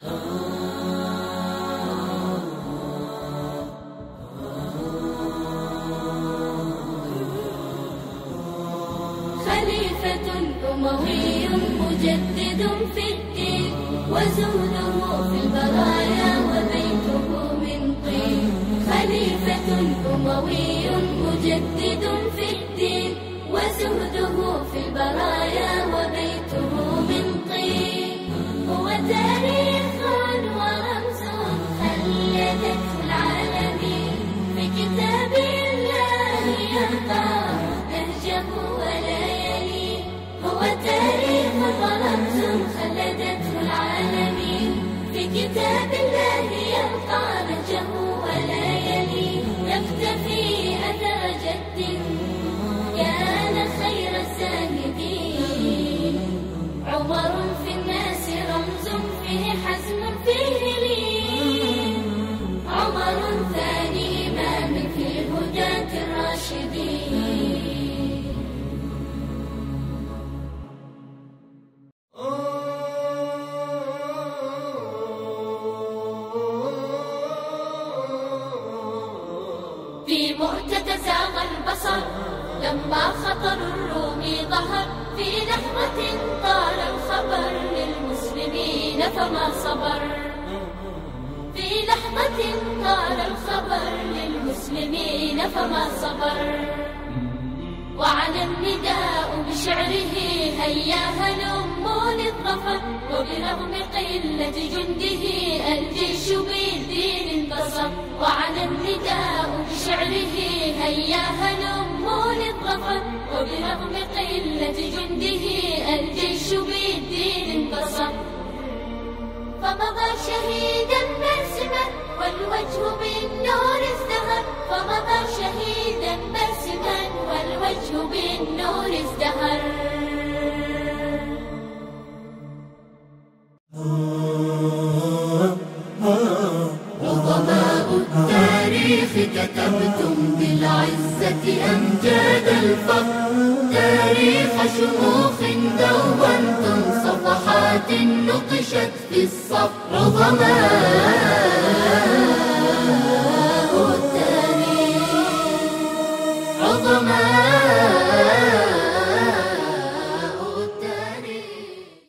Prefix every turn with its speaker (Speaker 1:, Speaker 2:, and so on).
Speaker 1: خليفة أموي مجدد في الدين، وزهده في البرايا وبيته من طين. خليفة أموي مجدد في الدين، وزهده في البرايا وبيته من طين. هو تاريخ ورمز خلدته العالمين، في كتاب الله يرقى نهجه ولا يلي. هو تاريخ ورمز خلدته العالمين، في كتاب الله يرقى نهجه ولا يلي. يقتفي أثر جد كان خير الزاهدين. عمر في الناس رمز فيه حزم فيه لين. عمر ثاني إمام في الهداة الراشدين. في مؤتة زاغ البصر لما خطر الروم ظهر. في لحظة طال الخبر للمسلمين فما صبر. في لحظة طال الخبر للمسلمين فما صبر. وعلى النداء بشعره هيا هلموا للظفر. وبرغم قلة جنده الجيش بالدين انتصر. وعلى النداء بشعره هيا هلموا للظفر. وبرغم قلة جنده الجيش بالدين انتصر. فمضى شهيدا باسما والوجه بالنور ازدهر. فمضى شهيدا باسما والوجه بالنور ازدهر. عظماء التاريخ كتبتم بالعزة أمجاد الفخر. تاريخ شموخ دونتم صفحات نقشت في الصف. عظماء